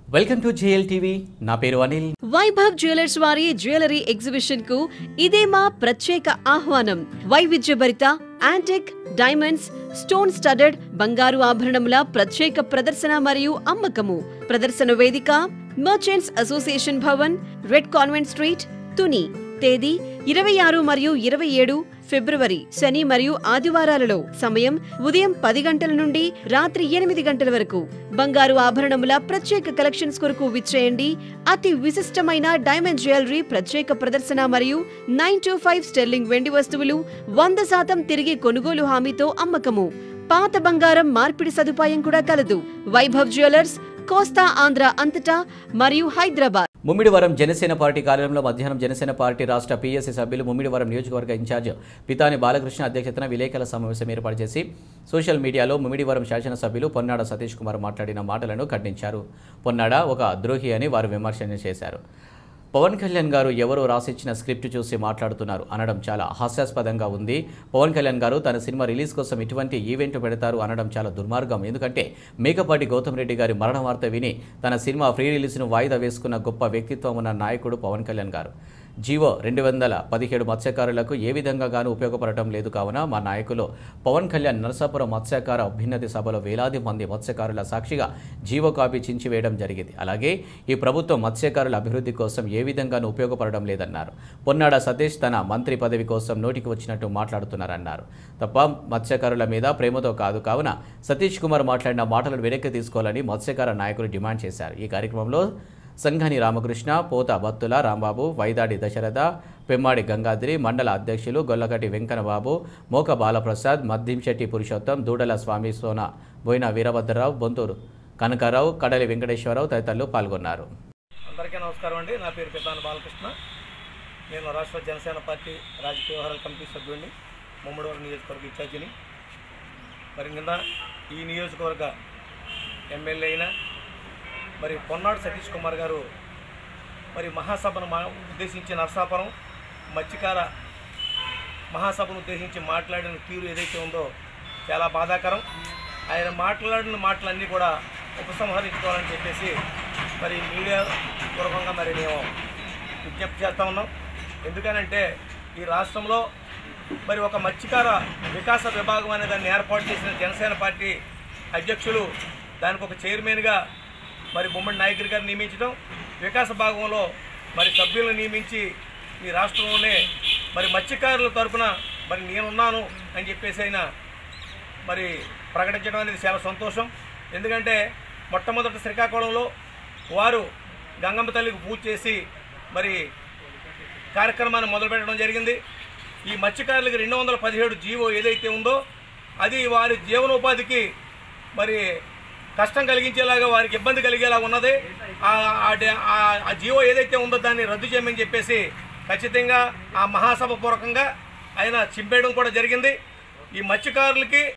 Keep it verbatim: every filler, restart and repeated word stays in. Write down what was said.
Welcome to JL TV నా పేరు Anil. Vaibhav jewellers వారి జ్యువెలరీ ఎగ్జిబిషన్ కు ఇదే మా ప్రత్యేక ఆహ్వానం. వైవిధ్యభరిత యాంటిక్, డైమండ్స్, స్టోన్ స్టడెడ్ బంగారు ఆభరణముల ప్రత్యేక ప్రదర్శన మరియు అమ్మకము. ప్రదర్శన వేదిక merchants association Bhavan, red convent street, Tuni. తేదీ ఇరవై ఆరు మరియు ఇరవై ఏడు ఫిబ్రవరి శని మరియు ఆదివారాలలో. సమయం ఉదయం పది గంటల నుండి రాత్రి ఎనిమిది గంటల వరకు. బంగారు ఆభరణముల ప్రత్యేక కలెక్షన్స్ కొరకు విచ్చేయండి. అతి విశిష్టమైన డైమండ్ జ్యువెలరీ ప్రత్యేక ప్రదర్శన మరియు నైన్ టూ ఫైవ్ స్టెర్లింగ్ వెండి వస్తువులు వంద శాతం తిరిగి కొనుగోలు హామీతో అమ్మకము. పాత బంగారం మార్పిడి సదుపాయం కూడా కలదు. వైభవ్ జ్యువెలర్స్, కోస్తా ఆంధ్ర అంతటా మరియు హైదరాబాద్. ముమ్మిడివరం జనసేన పార్టీ కార్యాలయంలో మధ్యాహ్నం జనసేన పార్టీ రాష్ట్ర పీఎస్సీ సభ్యులు ముమ్మిడివరం నియోజకవర్గ ఇన్ఛార్జ్ పితాని బాలకృష్ణ అధ్యక్షతన విలేకరుల సమావేశం ఏర్పాటు చేసి సోషల్ మీడియాలో ముమ్మిడివరం శాసనసభ్యులు పొన్నాడ సతీష్ కుమార్ మాట్లాడిన మాటలను ఖండించారు. పొన్నాడ ఒక ద్రోహి అని వారు విమర్శన చేశారు. పవన్ కళ్యాణ్ గారు ఎవరో రాసిచ్చిన స్క్రిప్ట్ చూసి మాట్లాడుతున్నారు అనడం చాలా హాస్యాస్పదంగా ఉంది. పవన్ కళ్యాణ్ గారు తన సినిమా రిలీజ్ కోసం ఇటువంటి ఈవెంట్ పెడతారు అనడం చాలా దుర్మార్గం. ఎందుకంటే మేకపాటి గౌతమ్ రెడ్డి గారి మరణ వార్త విని తన సినిమా ఫ్రీ రిలీజ్ను వాయిదా వేసుకున్న గొప్ప వ్యక్తిత్వం ఉన్న నాయకుడు పవన్ కళ్యాణ్ గారు. జీవో రెండు వందల పదిహేడు మత్స్యకారులకు ఏ విధంగా గాను ఉపయోగపడటం లేదు. కావున మా నాయకులు పవన్ కళ్యాణ్ నరసాపురం మత్స్యకార అభ్యున్నతి సభలో వేలాది మంది మత్స్యకారుల సాక్షిగా జీవో కాపీ చించివేయడం జరిగింది. అలాగే ఈ ప్రభుత్వం మత్స్యకారుల అభివృద్ధి కోసం ఏ విధంగానూ ఉపయోగపడడం లేదన్నారు. పొన్నాడ సతీష్ తన మంత్రి పదవి కోసం నోటికి వచ్చినట్టు మాట్లాడుతున్నారన్నారు. తప్ప మత్స్యకారుల మీద ప్రేమతో కాదు. కావున సతీష్ కుమార్ మాట్లాడిన మాటలను వెనక్కి తీసుకోవాలని మత్స్యకార నాయకులు డిమాండ్ చేశారు. ఈ కార్యక్రమంలో సంఘాని రామకృష్ణ, పోత బత్తుల రాంబాబు, వైదాడి దశరథ, పెమ్మాడి గంగాద్రి, మండల అధ్యక్షులు గొల్లగడ్డి వెంకన్నబాబు, మోక బాలప్రసాద్, మద్దింశెట్టి పురుషోత్తం, దూడల స్వామి సోన, బోయిన వీరభద్రరావు, బొంతూరు కనకారావు, కడలి వెంకటేశ్వరరావు తదితరులు పాల్గొన్నారు. అందరికీ నమస్కారం అండి. నా పేరు పితాని బాలకృష్ణ. నేను రాష్ట్ర జనసేన పార్టీ రాజకీయ వ్యవహారాల కమిటీ సభ్యుడిని, ముమ్మడివరం నియోజకవర్గ ఇన్ఛార్జిని. మరి నిన్న ఈ నియోజకవర్గ ఎమ్మెల్యే అయిన మరి పొన్నాడు సతీష్ కుమార్ గారు మరి మహాసభను ఉద్దేశించి నరసాపురం మత్స్యకార మహాసభను ఉద్దేశించి మాట్లాడిన తీరు ఏదైతే ఉందో చాలా బాధాకరం. ఆయన మాట్లాడిన మాటలన్నీ కూడా ఉపసంహరించుకోవాలని చెప్పేసి మరి మీడియా పూర్వకంగా మరి మేము విజ్ఞప్తి చేస్తూ ఉన్నాం. ఎందుకనంటే ఈ రాష్ట్రంలో మరి ఒక మత్స్యకార వికాస విభాగం అనే దాన్ని ఏర్పాటు చేసిన జనసేన పార్టీ అధ్యక్షులు దానికి ఒక చైర్మన్గా మరి బొమ్మడి నాయకుడి గారిని నియమించడం, వికాస భాగంలో మరి సభ్యులను నియమించి ఈ రాష్ట్రంలోనే మరి మత్స్యకారుల తరఫున మరి నేనున్నాను అని చెప్పేసి అయినా మరి ప్రకటించడం అనేది చాలా సంతోషం. ఎందుకంటే మొట్టమొదటి శ్రీకాకుళంలో వారు గంగమ్మ తల్లికి పూజ చేసి మరి కార్యక్రమాన్ని మొదలుపెట్టడం జరిగింది. ఈ మత్స్యకారులకి రెండు వందల పదిహేడు జీవో ఏదైతే ఉందో అది వారి జీవనోపాధికి మరి కష్టం కలిగించేలాగా, వారికి ఇబ్బంది కలిగేలా ఉన్నది. ఆ జీవో ఏదైతే ఉందో దాన్ని రద్దు చేయమని చెప్పేసి ఖచ్చితంగా ఆ మహాసభ పూర్వకంగా ఆయన చింపేయడం కూడా జరిగింది. ఈ మత్స్యకారులకి